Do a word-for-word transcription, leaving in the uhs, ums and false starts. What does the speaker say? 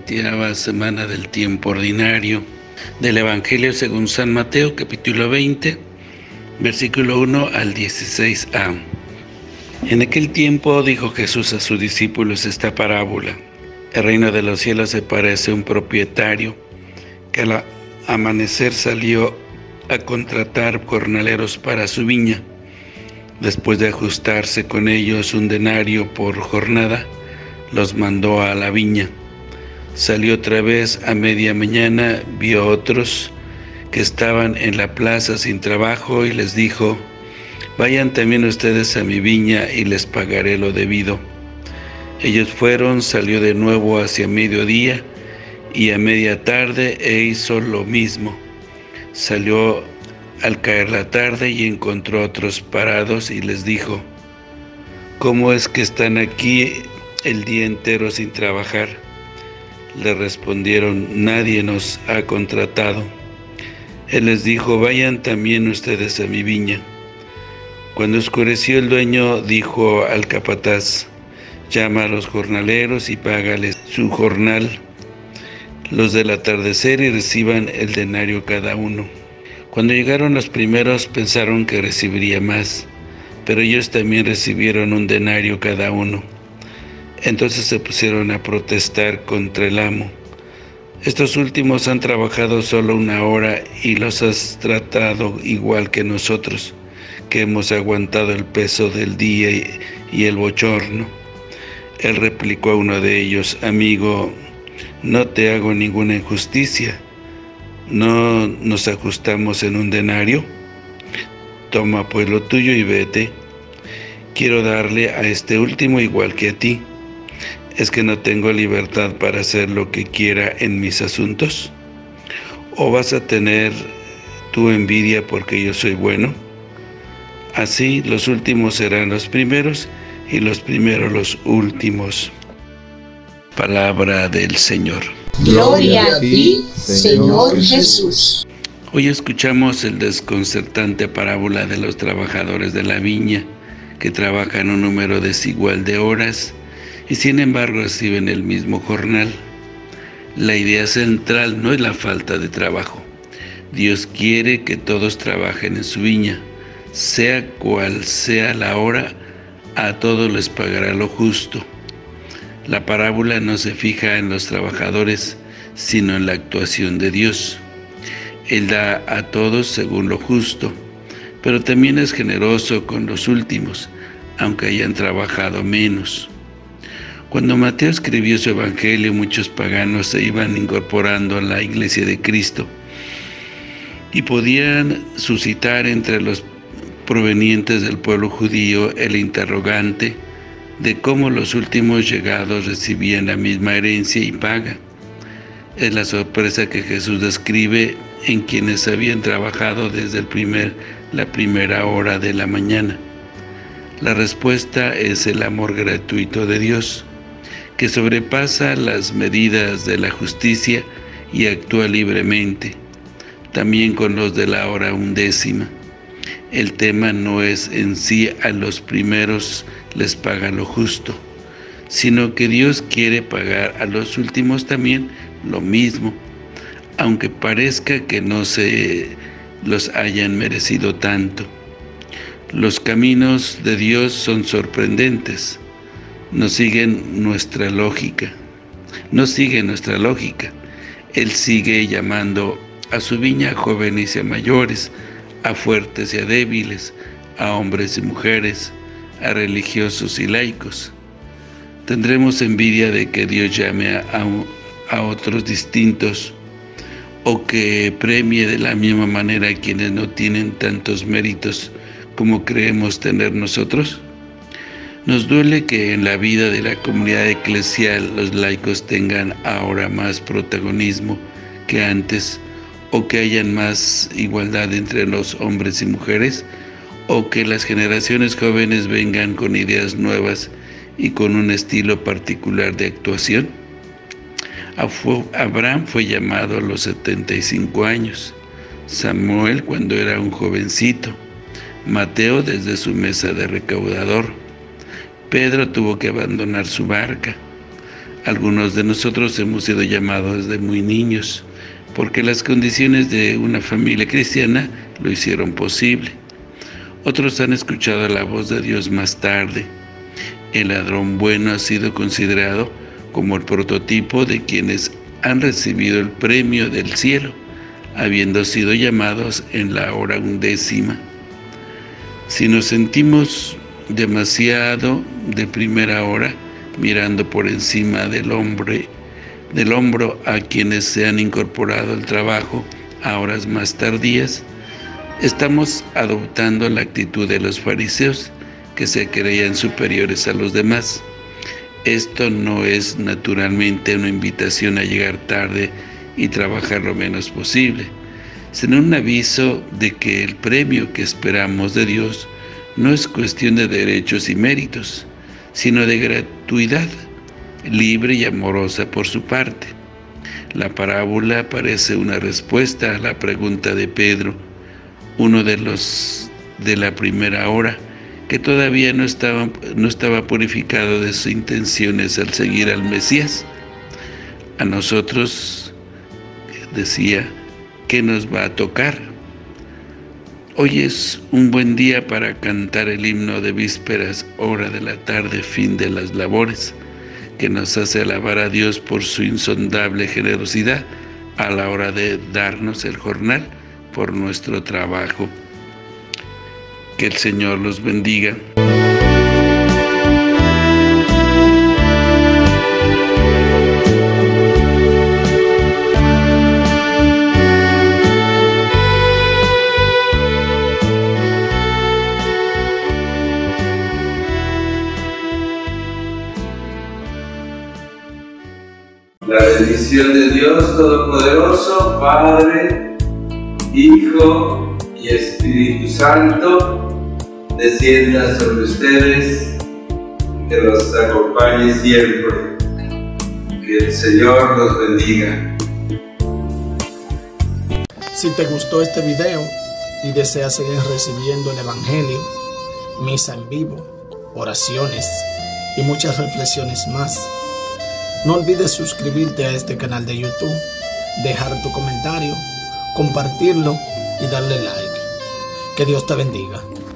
vigésima semana del tiempo ordinario del Evangelio según San Mateo, capítulo veinte, versículo uno al dieciséis a. En aquel tiempo dijo Jesús a sus discípulos esta parábola: el reino de los cielos se parece a un propietario que al amanecer salió a contratar jornaleros para su viña. Después de ajustarse con ellos un denario por jornada, los mandó a la viña. Salió otra vez a media mañana, vio a otros que estaban en la plaza sin trabajo y les dijo: vayan también ustedes a mi viña y les pagaré lo debido. Ellos fueron, salió de nuevo hacia mediodía y a media tarde e hizo lo mismo. Salió al caer la tarde y encontró a otros parados y les dijo: ¿cómo es que están aquí el día entero sin trabajar? Le respondieron: nadie nos ha contratado. Él les dijo: vayan también ustedes a mi viña. Cuando oscureció, el dueño dijo al capataz: llama a los jornaleros y págales su jornal, los del atardecer, y reciban el denario cada uno. Cuando llegaron los primeros, pensaron que recibiría más, pero ellos también recibieron un denario cada uno. Entonces se pusieron a protestar contra el amo: estos últimos han trabajado solo una hora y los has tratado igual que nosotros, que hemos aguantado el peso del día y, y el bochorno. Él replicó a uno de ellos: amigo, no te hago ninguna injusticia. ¿No nos ajustamos en un denario? Toma pues lo tuyo y vete. Quiero darle a este último igual que a ti. ¿Es que no tengo libertad para hacer lo que quiera en mis asuntos? ¿O vas a tener tu envidia porque yo soy bueno? Así los últimos serán los primeros y los primeros los últimos. Palabra del Señor. Gloria a ti, Señor Jesús. Hoy escuchamos el desconcertante parábola de los trabajadores de la viña, que trabajan un número desigual de horas y sin embargo reciben el mismo jornal. La idea central no es la falta de trabajo. Dios quiere que todos trabajen en su viña. Sea cual sea la hora, a todos les pagará lo justo. La parábola no se fija en los trabajadores, sino en la actuación de Dios. Él da a todos según lo justo, pero también es generoso con los últimos, aunque hayan trabajado menos. Cuando Mateo escribió su evangelio, muchos paganos se iban incorporando a la iglesia de Cristo y podían suscitar entre los provenientes del pueblo judío el interrogante de cómo los últimos llegados recibían la misma herencia y paga. Es la sorpresa que Jesús describe en quienes habían trabajado desde el primer, la primera hora de la mañana. La respuesta es el amor gratuito de Dios, que sobrepasa las medidas de la justicia y actúa libremente, también con los de la hora undécima. El tema no es en sí a los primeros les paga lo justo, sino que Dios quiere pagar a los últimos también lo mismo, aunque parezca que no se los hayan merecido tanto. Los caminos de Dios son sorprendentes, no siguen nuestra lógica, no sigue nuestra lógica. Él sigue llamando a su viña a jóvenes y a mayores, a fuertes y a débiles, a hombres y mujeres, a religiosos y laicos. ¿Tendremos envidia de que Dios llame a, a, a otros distintos o que premie de la misma manera a quienes no tienen tantos méritos como creemos tener nosotros? Nos duele que en la vida de la comunidad eclesial los laicos tengan ahora más protagonismo que antes, o que hayan más igualdad entre los hombres y mujeres, o que las generaciones jóvenes vengan con ideas nuevas y con un estilo particular de actuación. Abraham fue llamado a los setenta y cinco años, Samuel cuando era un jovencito, Mateo desde su mesa de recaudador, Pedro tuvo que abandonar su barca, Algunos de nosotros hemos sido llamados desde muy niños, porque las condiciones de una familia cristiana lo hicieron posible. Otros han escuchado la voz de Dios más tarde. El ladrón bueno ha sido considerado como el prototipo de quienes han recibido el premio del cielo, habiendo sido llamados en la hora undécima. Si nos sentimos demasiado de primera hora, mirando por encima del hombre, del hombro a quienes se han incorporado al trabajo a horas más tardías, estamos adoptando la actitud de los fariseos, que se creían superiores a los demás. Esto no es naturalmente una invitación a llegar tarde y trabajar lo menos posible, sino un aviso de que el premio que esperamos de Dios no es cuestión de derechos y méritos, sino de gratuidad, libre y amorosa por su parte. La parábola parece una respuesta a la pregunta de Pedro, uno de los de la primera hora, que todavía no estaba, no estaba purificado de sus intenciones al seguir al Mesías. A nosotros, decía, ¿qué nos va a tocar? Hoy es un buen día para cantar el himno de vísperas, hora de la tarde, fin de las labores, que nos hace alabar a Dios por su insondable generosidad a la hora de darnos el jornal por nuestro trabajo. Que el Señor los bendiga. La bendición de Dios Todopoderoso, Padre, Hijo y Espíritu Santo, descienda sobre ustedes, que los acompañe siempre. Que el Señor los bendiga. Si te gustó este video y deseas seguir recibiendo el Evangelio, misa en vivo, oraciones y muchas reflexiones más, no olvides suscribirte a este canal de YouTube, dejar tu comentario, compartirlo y darle like. Que Dios te bendiga.